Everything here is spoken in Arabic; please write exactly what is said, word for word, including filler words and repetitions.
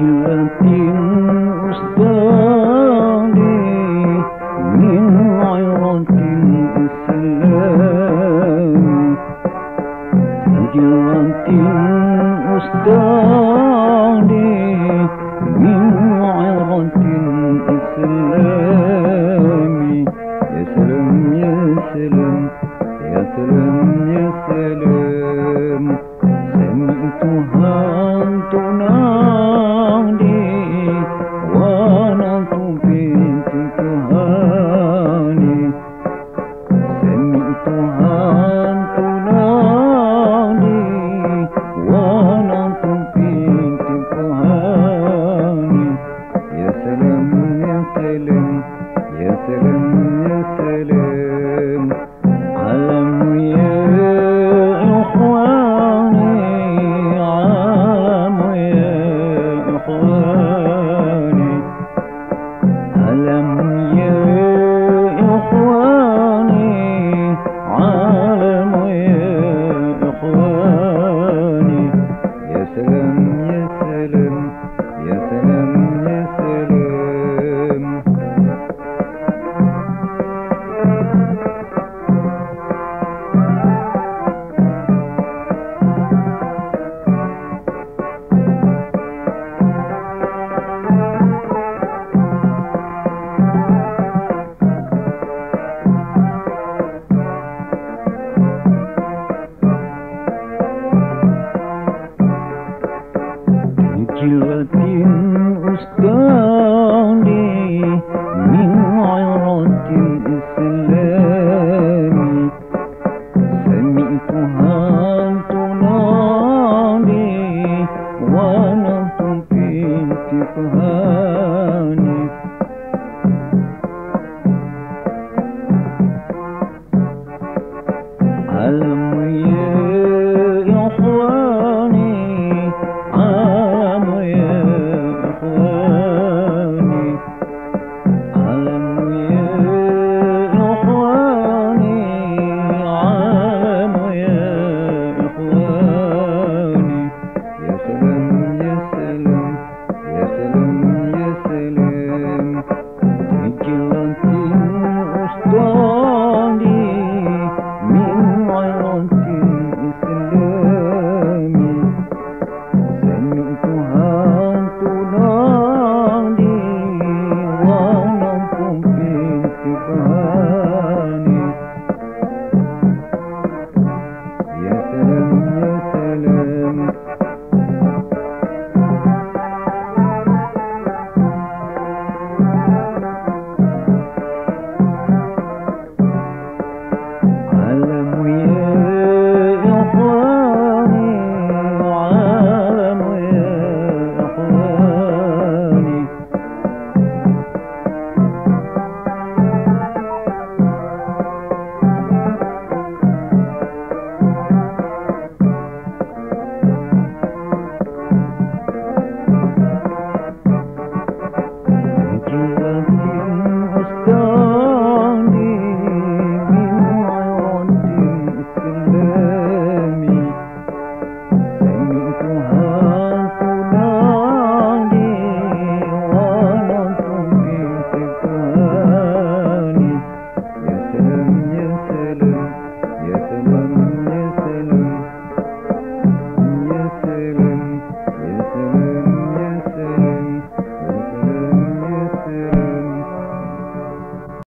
جلة أستاذي من عيرة الإسلام، جلة أستاذي من عيرة الإسلام. يا سلام يا سلام يا سلام يا سلام، سمعتها تنادي ونلت بنت كهاني، سمعتها تنادي ونلت بنت كهاني. يا سلام يا سلام يا سلام يا سلام، علم يا إخواني، علم يا إخواني، علم يا إخواني، علم يا إخواني. يا سلام يا سلام يا سلام يا سلام. جلة أستاذي من عيرة الإسلام، سمعتها تنادي ونلت بنت كهاني. علم يا إخواني، علم يا إخواني، علم يا إخواني، علم يا إخواني. يا سلام يا سلام يا سلام يا سلام، جلة أستاذي من عيرة الإسلام، سمعتها تنادي ونلت بنت كهاني. يا سلام يا سلام